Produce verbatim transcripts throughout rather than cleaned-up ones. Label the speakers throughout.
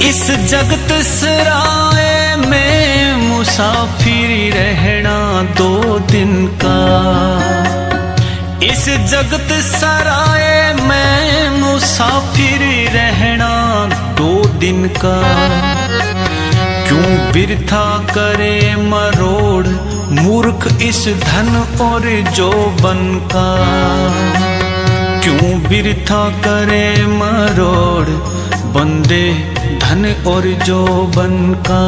Speaker 1: इस जगत सराय में मुसाफिर रहना दो दिन का। इस जगत सराय में मुसाफिर रहना दो दिन का। क्यों बिरथा करे मरोड़ मूर्ख इस धन और जोबन का। क्यों बिरथा करे मरोड़ बंदे धन और जोबन का।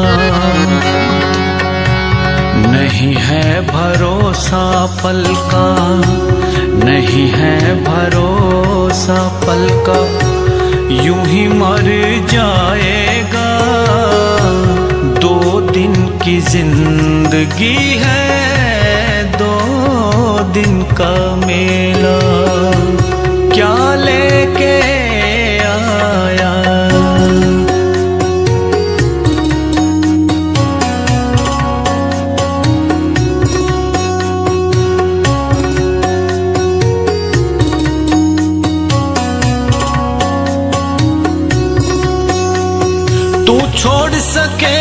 Speaker 1: नहीं है भरोसा पल का, नहीं है भरोसा पल का, यूं ही मर जाएगा। दो दिन की जिंदगी है, दो दिन का मेला, क्या लेके आया। तू छोड़ सके